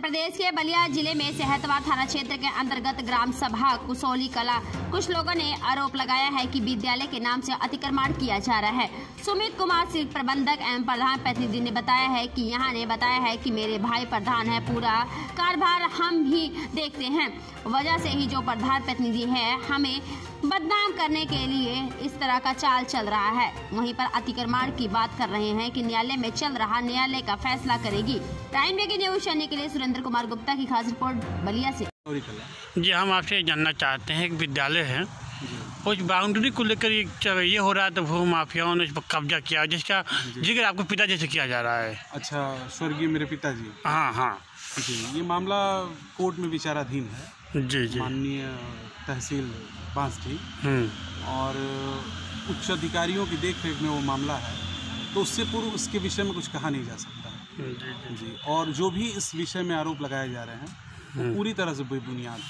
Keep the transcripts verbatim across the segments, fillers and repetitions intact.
प्रदेश के बलिया जिले में सेहतवा थाना क्षेत्र के अंतर्गत ग्राम सभा कुसौली कला कुछ लोगों ने आरोप लगाया है कि विद्यालय के नाम से अतिक्रमण किया जा रहा है। सुमित कुमार सिंह प्रबंधक एवं प्रधान प्रतिनिधि ने बताया है कि यहाँ ने बताया है कि मेरे भाई प्रधान है, पूरा कारभार हम भी देखते हैं, वजह से ही जो प्रधान प्रतिनिधि है हमें बदनाम करने के लिए इस तरह का चाल चल रहा है। वहीं पर अतिक्रमण की बात कर रहे हैं कि न्यायालय में चल रहा, न्यायालय का फैसला करेगी। प्राइम ब्रेकिंग न्यूज चैनल के लिए सुरेंद्र कुमार गुप्ता की खास रिपोर्ट बलिया से। जी, हम आपसे जानना चाहते हैं, एक विद्यालय है, उस बाउंड्री को लेकर ये हो रहा है तो भू माफियाओं ने इस पर कब्जा किया, जिसका जिक्र आपको पिताजी से किया जा रहा है। अच्छा, स्वर्गीय मेरे पिताजी। हाँ हाँ जी, ये मामला कोर्ट में विचाराधीन है। जी जी, माननीय तहसील बांसडी और उच्च अधिकारियों की देखरेख में वो मामला है, तो उससे पूर्व उसके विषय में कुछ कहा नहीं जा सकता है। जी जी, और जो भी इस विषय में आरोप लगाए जा रहे हैं वो पूरी तरह से बेबुनियाद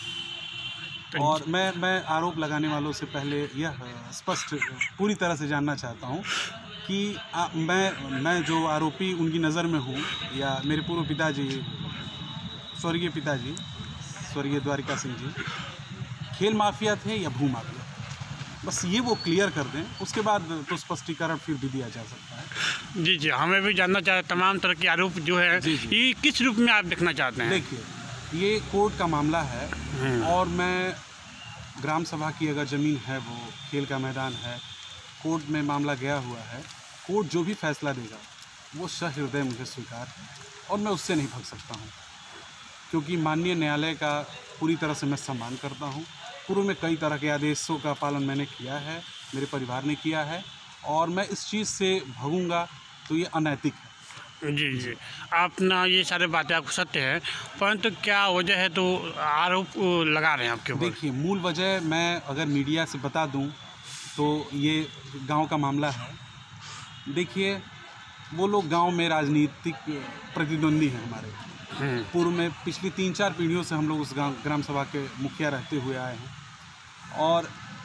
है। और मैं मैं आरोप लगाने वालों से पहले यह स्पष्ट पूरी तरह से जानना चाहता हूँ कि आ, मैं मैं जो आरोपी उनकी नज़र में हूँ, या मेरे पूर्व पिताजी, स्वर्गीय पिताजी स्वर्गीय द्वारिका सिंह जी, खेल माफिया थे या भू माफिया, बस ये वो क्लियर कर दें, उसके बाद तो स्पष्टीकरण फिर भी दिया जा सकता है। जी जी, हमें भी जानना चाहते, तमाम तरह के आरोप जो है ये किस रूप में आप देखना चाहते हैं? देखिए, ये कोर्ट का मामला है और मैं ग्राम सभा की अगर ज़मीन है, वो खेल का मैदान है, कोर्ट में मामला गया हुआ है, कोर्ट जो भी फैसला देगा वो सहृदय मुझे स्वीकार है और मैं उससे नहीं भाग सकता हूँ, क्योंकि माननीय न्यायालय का पूरी तरह से मैं सम्मान करता हूँ। पूर्व में कई तरह के आदेशों का पालन मैंने किया है, मेरे परिवार ने किया है, और मैं इस चीज़ से भागूंगा तो ये अनैतिक है। जी जी, आप ना ये सारे बातें आपको सत्य है, परंतु क्या वजह है तो आरोप लगा रहे हैं आपके ऊपर? देखिए, मूल वजह मैं अगर मीडिया से बता दूं तो ये गांव का मामला है। देखिए, वो लोग गांव में राजनीतिक प्रतिद्वंदी हैं हमारे। पूर्व में पिछली तीन चार पीढ़ियों से हम लोग उस गांव ग्राम सभा के मुखिया रहते हुए आए हैं, और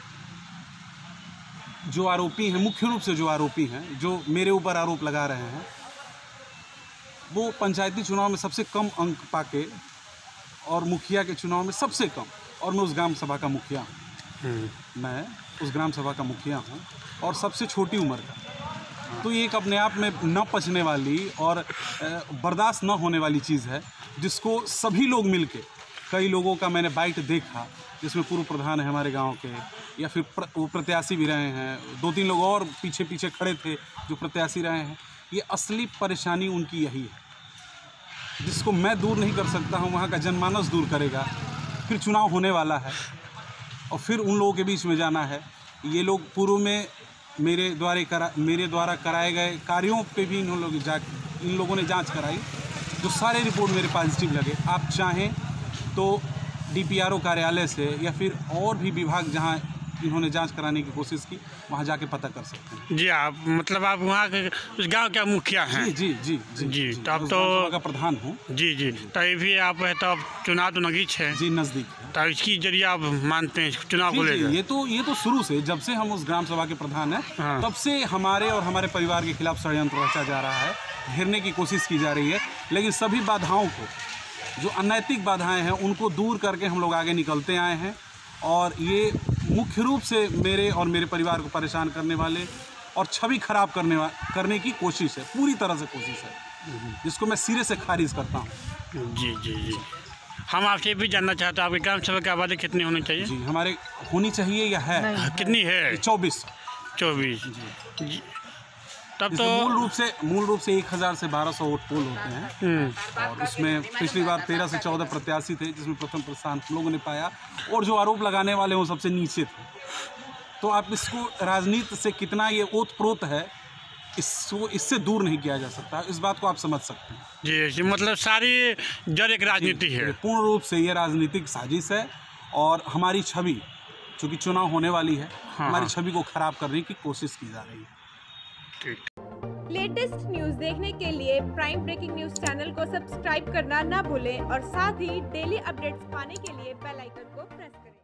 जो आरोपी हैं, मुख्य रूप से जो आरोपी हैं, जो मेरे ऊपर आरोप लगा रहे हैं, वो पंचायती चुनाव में सबसे कम अंक पाके और मुखिया के चुनाव में सबसे कम, और मैं उस ग्राम सभा का मुखिया हूँ मैं उस ग्राम सभा का मुखिया हूँ और सबसे छोटी उम्र का। तो ये एक अपने आप में न पचने वाली और बर्दाश्त न होने वाली चीज़ है, जिसको सभी लोग मिलके, कई लोगों का मैंने बाइट देखा, जिसमें पूर्व प्रधान है हमारे गांव के, या फिर प्र, वो प्रत्याशी भी रहे हैं, दो तीन लोग और पीछे पीछे खड़े थे जो प्रत्याशी रहे हैं। ये असली परेशानी उनकी यही है, जिसको मैं दूर नहीं कर सकता हूँ, वहाँ का जनमानस दूर करेगा। फिर चुनाव होने वाला है और फिर उन लोगों के बीच में जाना है। ये लोग पूर्व में मेरे द्वारा करा मेरे द्वारा कराए गए कार्यों पे भी इन लोग जा इन लोगों ने जांच कराई, जो सारे रिपोर्ट मेरे पॉजिटिव लगे। आप चाहें तो डीपीआरओ कार्यालय से या फिर और भी विभाग जहां इन्होंने जांच कराने की कोशिश की, वहां जाके पता कर सकते हैं। जी, आप मतलब आप वहाँ के उस गांव का मुखिया हैं? जी जी जी जी, जी, जी, तो आप तो का प्रधान हूँ। जी जी, तो ये भी आप है तो चुनाव तो नज़दीक है जी, नज़दीक है, तो इसकी जरिए आप मानते हैं चुनाव को लेकर? ये तो ये तो शुरू से, जब से हम उस ग्राम सभा के प्रधान हैं, हाँ। तब से हमारे और हमारे परिवार के खिलाफ षड्यंत्र रचा जा रहा है, घेरने की कोशिश की जा रही है, लेकिन सभी बाधाओं को, जो अनैतिक बाधाएं हैं, उनको दूर करके हम लोग आगे निकलते आए हैं। और ये मुख्य रूप से मेरे और मेरे परिवार को परेशान करने वाले और छवि खराब करने वा करने की कोशिश है, पूरी तरह से कोशिश है, जिसको मैं सिरे से खारिज करता हूँ। जी जी जी, हम आपसे भी जानना चाहते हैं, आपकी ग्राम सभा की आबादी कितनी होनी चाहिए? जी, हमारे होनी चाहिए या है? कितनी है? चौबीस चौबीस जी, तब तो मूल रूप से मूल रूप से एक हज़ार से बारह सौ वोट पोल होते हैं, और उसमें पिछली बार तेरह से चौदह प्रत्याशी थे, जिसमें प्रथम स्थान हम लोगों ने पाया, और जो आरोप लगाने वाले वो सबसे नीचे थे। तो आप इसको राजनीति से कितना ये ओतप्रोत है, इसको इससे दूर नहीं किया जा सकता, इस बात को आप समझ सकते हैं। जी जी, मतलब सारी जड़ एक राजनीति है, पूर्ण रूप से ये राजनीतिक साजिश है, और हमारी छवि, चूँकि चुनाव होने वाली है, हाँ, हमारी छवि को खराब करने की कोशिश की जा रही है। लेटेस्ट न्यूज देखने के लिए प्राइम ब्रेकिंग न्यूज चैनल को सब्सक्राइब करना ना भूलें और साथ ही डेली अपडेट्स पाने के लिए बेल आइकन को प्रेस करें।